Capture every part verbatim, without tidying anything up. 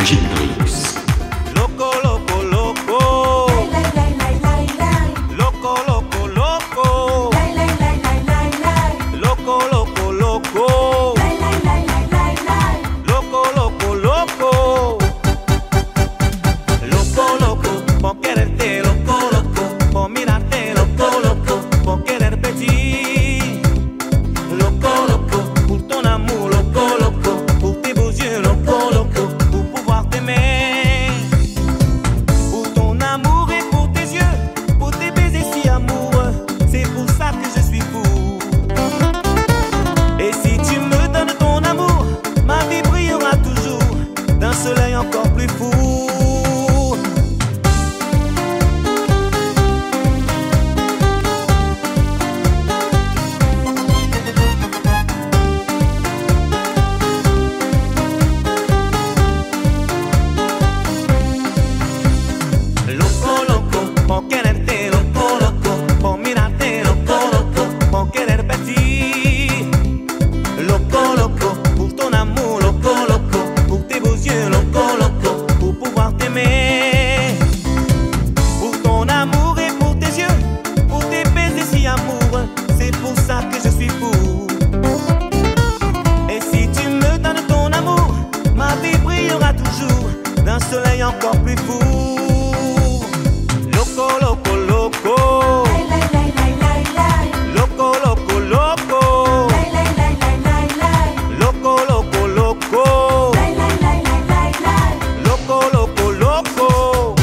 Hendrix. Loco, loco, loco. Loco, loco, loco. Loco, loco, loco. Loco, loco, loco. Loco, loco, por quererte, loco, loco, por mirarte, loco, loco, por quererte ti. Loco, loco, pour ton amour, loco, loco, pour tes beaux yeux, loco, loco, pour pouvoir t'aimer. Pour ton amour et pour tes yeux, pour tes baisers si amoureux, c'est pour ça que je suis fou. Et si tu me donnes ton amour, ma vie brillera toujours d'un soleil encore plus fou. Loco, loco, por quererte, loco, loco, por mirarte, loco, loco, por quererte a ti. Loco, loco, pour ton amour, loco, loco, pour tes beaux yeux, loco, loco, pour pouvoir t'aimer. Pour ton amour et pour tes yeux, pour tes baisers si amoureux, c'est pour ça que je suis fou. Et si tu me donnes ton amour, ma vie brillera toujours d'un soleil encore plus fou. Loco, loco, loco. Loco, loco, loco. Loco, loco, loco. Loco, loco, loco.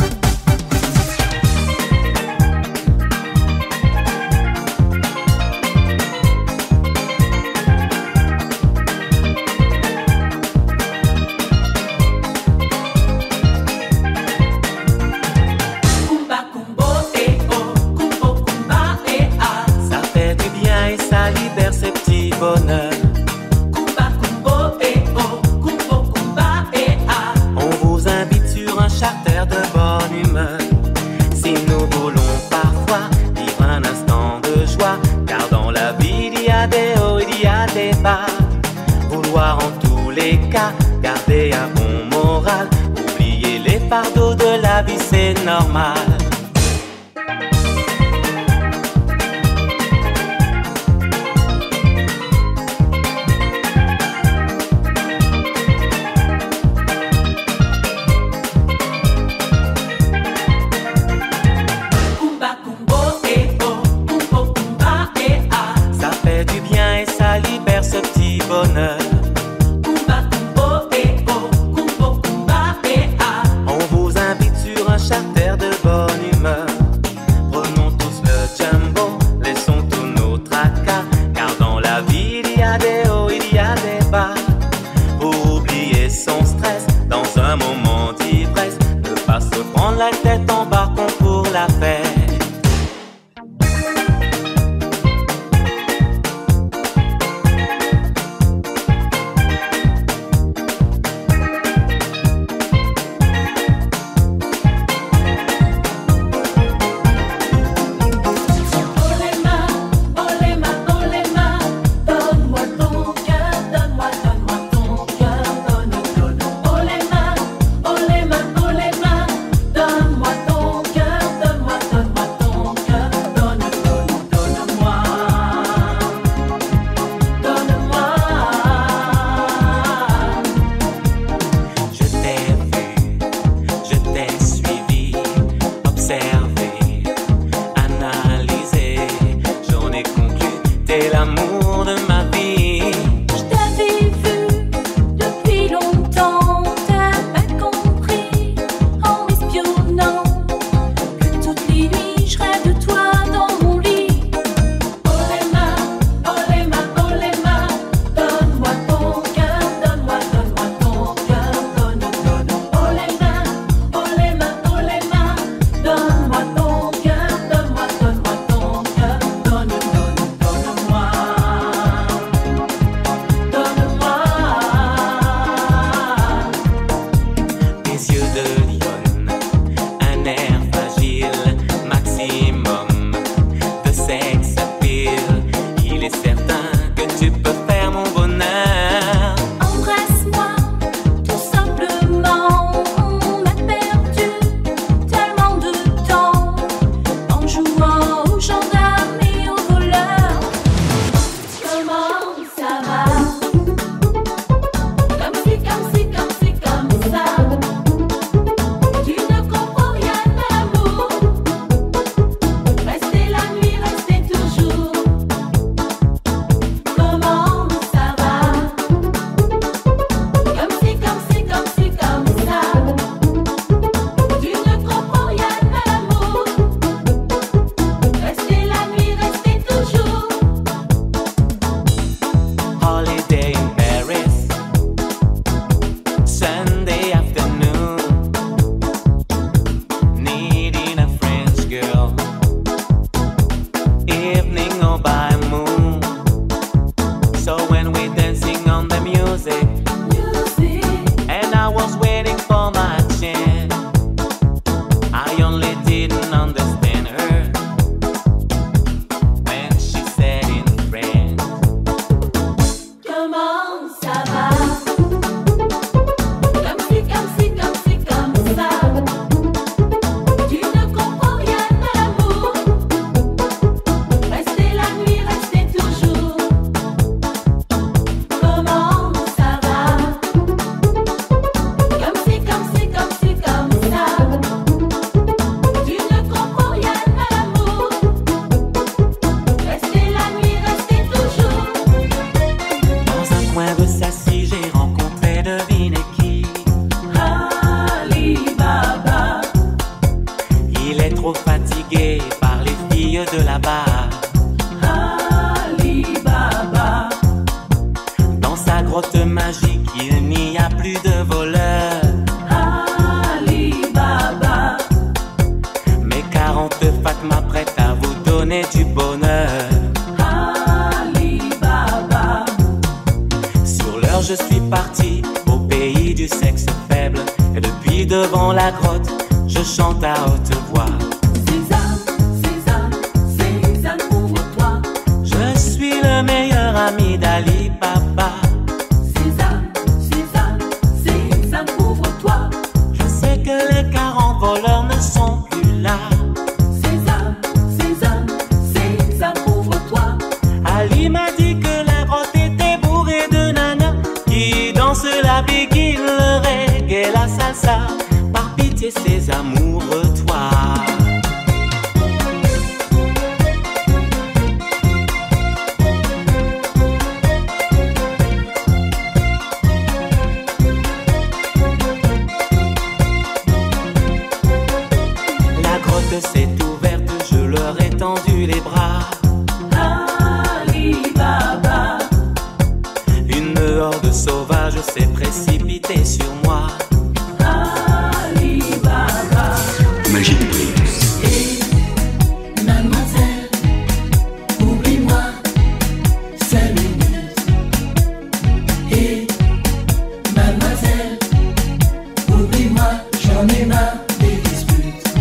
Kumba kumbo eh oh, kumbo kumba eh ah. Ça fait du bien et ça libère ces petits bonheurs. Kumba kumbo eh oh, kumbo kumba eh ah. On vous invite sur un charter de bonne humeur. Si nous voulons parfois vivre un instant de joie, car dans la vie il y a des hauts, il y a des bas. Vouloir en tous les cas garder un bon moral, oublier les fardeaux de la vie, c'est normal. Kumba kumbo eh oh, kumbo kumba eh ah. Ça fait du bien et ça libère ce petit bonheur. Kumba kumbo eh oh, kumbo kumba eh ah. On vous invite sur un charter de bonne la grotte magique, il n'y a plus de voleurs. Ali Baba. Mes quarante Fatma prêtes à vous donner du bonheur. Ali Baba. Sur l'heure je suis parti au pays du sexe faible. Et depuis devant la grotte, je chante à haute voix. Sésame, Sésame, Sésame, ouvre-toi. Je suis le meilleur ami d'Ali Baba. Sésame, Sésame, Sésame, ouvre-toi. Je sais que les quarante voleurs ne sont plus là. Sésame, Sésame, Sésame, ouvre-toi. Ali m'a dit que la grotte était bourrée de nanas qui dansent la biguine, le reggae et la salsa. Par pitié, Sésame, ouvre-toi. La grotte s'est ouverte, je leur ai tendu les bras. Ali Baba. Une horde sauvage s'est précipitée sur moi. Ali Baba. Magic Prince. Et mademoiselle, oublie-moi cinq minutes. Et mademoiselle, oublie-moi, j'en ai marre des disputes.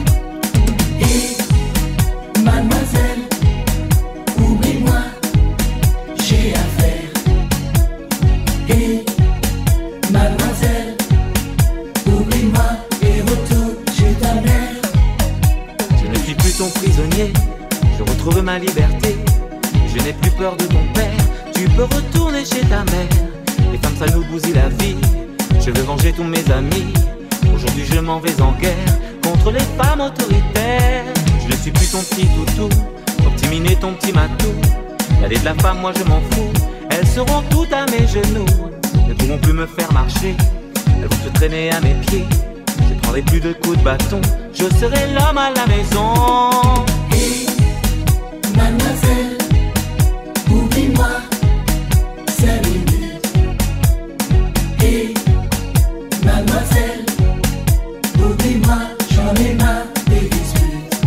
Et mademoiselle, oublie-moi, j'ai affaire. Et mademoiselle, oublie-moi et retourne chez ta mère. Je ne suis plus ton prisonnier, je retrouve ma liberté. Je n'ai plus peur de ton père, tu peux retourner chez ta mère. Les femmes ça nous bousille la vie, je veux venger tous mes amis. Aujourd'hui je m'en vais en guerre contre les femmes autoritaires. Je ne suis plus ton petit toutou, ton petit minet, ton petit matou. L'aller de la femme, moi je m'en fous, elles seront toutes à mes genoux. Elles ne pourront plus me faire marcher, elles vont se traîner à mes pieds. Je prendrai plus de coups de bâton, je serai l'homme à la maison. Et mademoiselle, oublie-moi cinq minutes. Et mademoiselle, oublie-moi, j'en ai marre des disputes.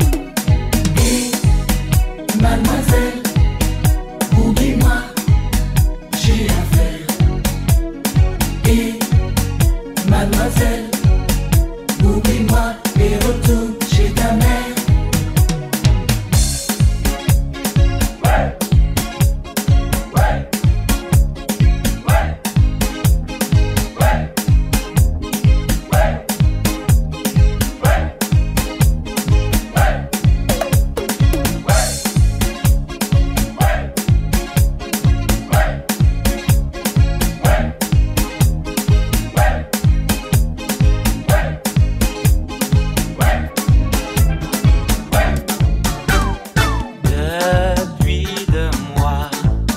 Et mademoiselle, oublie-moi, j'ai affaire. Et mademoiselle, oublie-moi et retourne chez ta mère. Depuis deux mois,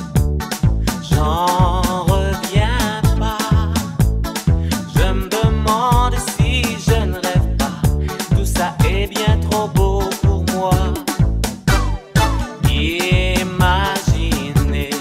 j'en reviens pas. Je me demande si je ne rêve pas. Tout ça est bien trop beau pour moi. Imaginez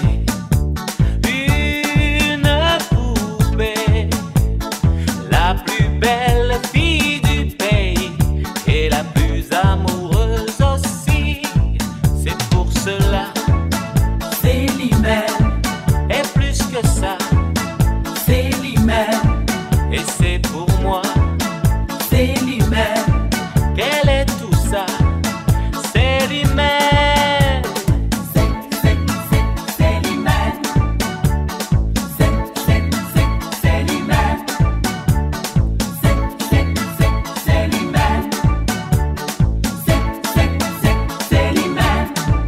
une poupée, la plus belle fille du pays et la plus amoureuse aussi. C'est pour cela, Célimène, et plus que ça, Célimène, et c'est pour moi Célimène, qu'elle est tout ça. C'est l'humaine. c'est, c'est, c'est, Célimène, c'est, c'est, c'est, Célimène, c'est, c'est, c'est, Célimène, c'est, c'est, c'est, Célimène.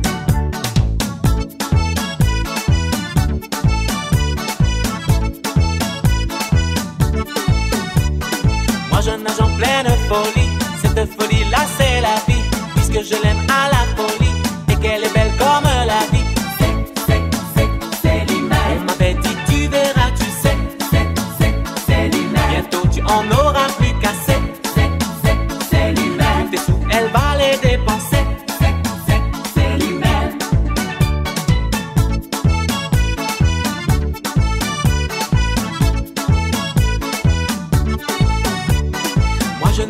Moi je nage en pleine folie. Cette folie là c'est la vie, puisque je l'aime à la folie et qu'elle est belle comme la vie. C'est, c'est, c'est, On Célimène, m'avait dit tu verras, tu sais, c'est, c'est, Célimène, bientôt tu en auras plus qu'assez. c'est, c'est, Célimène, Tes sous elle va les dépenser. c'est, c'est, Célimène.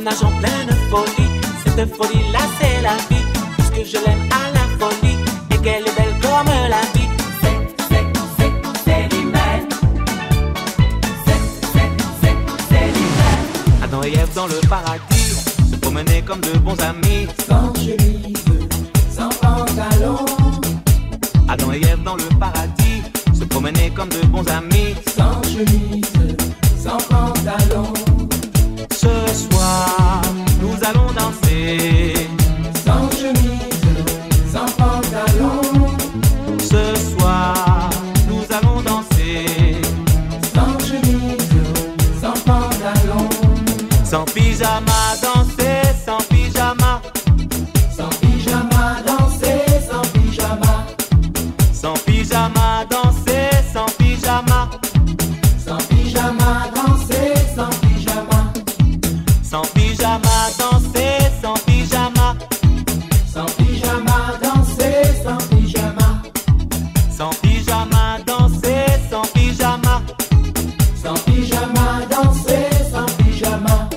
nage en pleine folie. Cette folie-là, c'est la vie, puisque je l'aime à la folie et qu'elle est belle comme la vie. C'est, c'est, c'est, c'est l'hiver. C'est, c'est, c'est, c'est l'hiver. Adam et Ève dans le paradis se promenaient comme de bons amis. Sans chemise, sans pantalon. Adam et Ève dans le paradis se promenaient comme de bons amis. Sans chemise, sans pantalon. Ce soir, nous allons danser. Sans chemise, sans pantalon. Ce soir, nous allons danser. Sans chemise, sans pantalon. Sans pyjama, danser, sans pyjama. Sans pyjama, danser, sans pyjama. Sans pyjama, danser, sans pyjama. Sans pyjama, danser, sans pyjama. Sans pyjama, danser, sans pyjama. Sans pyjama, danser, sans pyjama. Sans pyjama, danser, sans pyjama. Sans pyjama, danser, sans pyjama.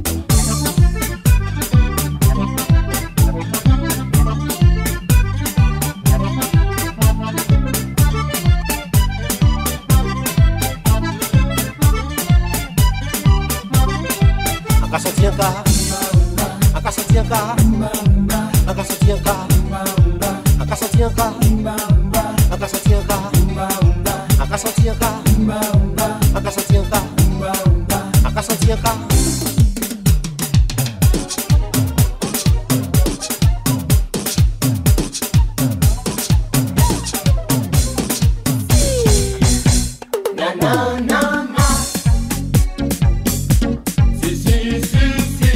Akasotienka, akasotienka, akasotienka, akasotienka, akasotienka, akasotienka, akasotienka, akasotienka. Na na na na. Si si si si.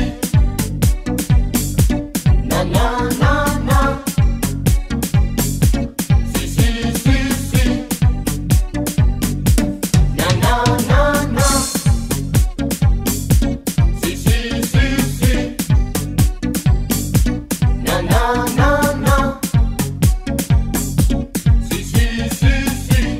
Na na na na. Si si si si. Na na na na. Si si si si. Na na na na. Si si si si.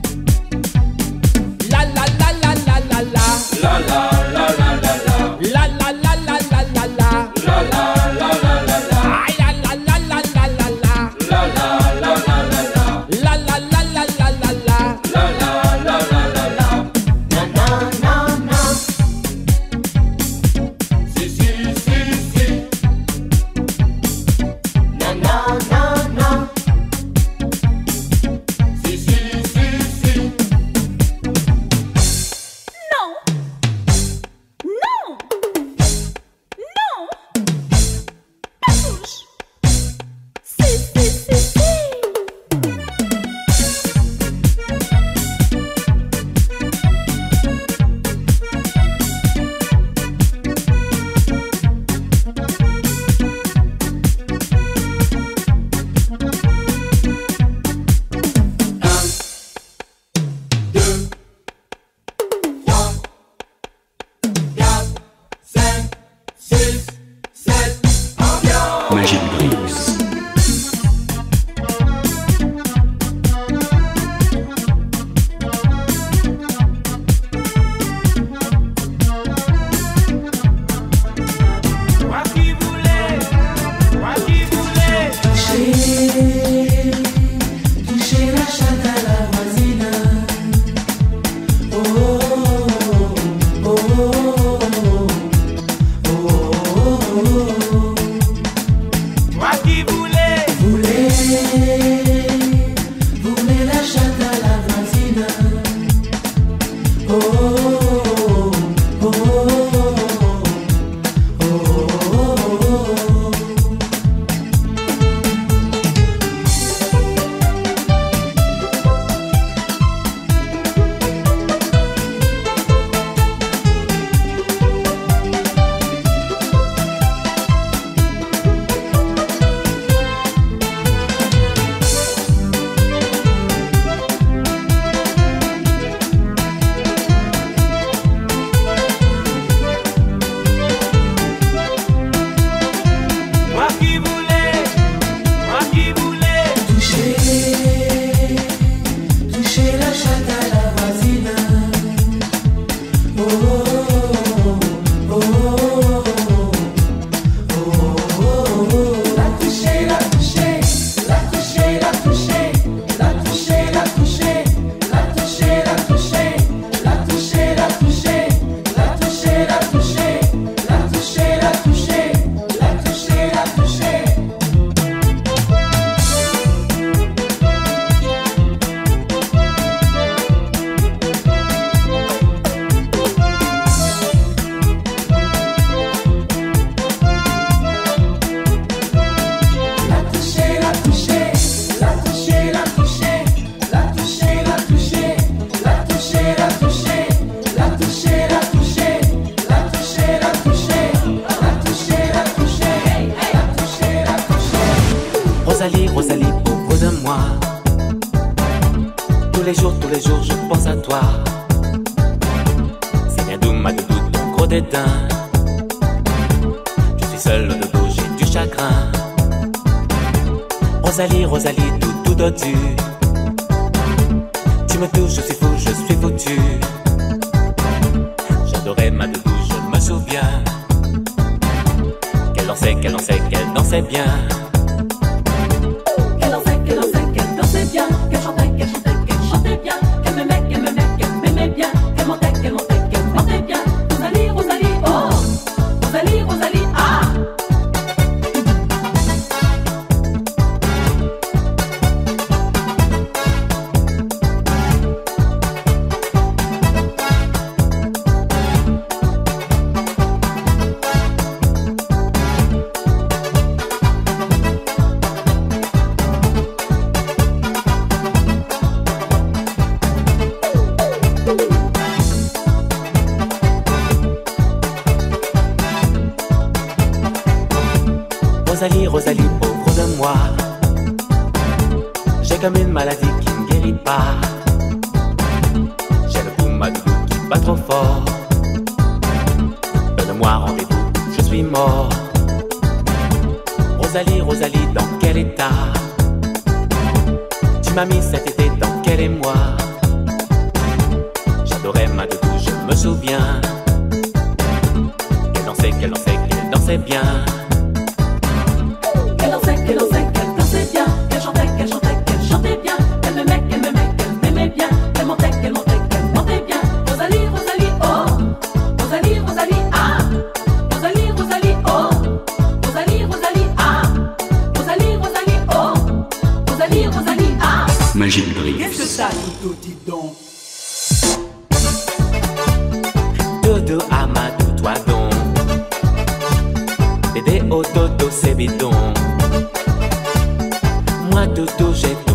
La la la la la la la. La la la la la la. La la la la la la la. La la la la la la. Ay, la la la la la la la. La la la la la la. La la la la la la la. La la la la la la. Na na na na. Si si si si. Na na na na. Si si si si. Non, les jours, tous les jours, je pense à toi. C'est bien doux, ma doudou, ton gros dédain. Je suis seul au dodo, j'ai du chagrin. Rosalie, Rosalie, tout, tout dodu. Tu me touches, je suis fou, je suis foutu. J'adorais ma doudou, je me souviens. Qu'elle dansait, qu'elle dansait, qu'elle dansait bien. Qu'elle dansait, qu'elle dansait, qu'elle dansait bien. Qu'elle chantait, qu'elle chantait, qu'elle chantait bien. Qu'elle m'aimait, qu'elle m'aimait, qu'elle m'aimait bien. Qu'elle montait, qu'elle montait, qu'elle montait bien. Rosalie, Rosalie, oh. Rosalie, Rosalie, ah. Rosalie, Rosalie, pauvre de moi. J'ai comme une maladie qui ne guérit pas. J'ai le pouls, ma doudou, qui bat trop fort. Donne-moi rendez-vous, je suis mort. Rosalie, Rosalie, dans quel état tu m'as mis cet été, dans quel émoi? J'adorais ma doudou, je me souviens. Qu'elle dansait, qu'elle dansait, qu'elle dansait bien. Qu'elle dansait, qu'elle dansait, qu'elle dansait bien. Qu'elle chantait, qu'elle chantait, qu'elle chantait bien. Qu'elle m'aimait, qu'elle m'aimait, qu'elle m'aimait bien. Qu'elle montait, qu'elle montait, qu'elle montait bien. Rosalie, Rosalie, oh. Rosalie, Rosalie, ah. Rosalie, Rosalie, oh. Rosalie, Rosalie, ah. Rosalie, Rosalie, oh. Rosalie, Rosalie, ah. Magic Dreams. Qu'est-ce que ça, Doudou, dis donc? Dodo, Amadou, toi donc. Bébé au dodo, c'est bidon. Moi, dodo, j'ai